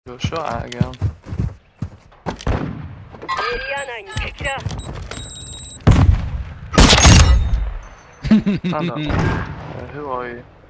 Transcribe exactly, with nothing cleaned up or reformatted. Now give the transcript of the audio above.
Your shot at again. I know. Uh, who are you?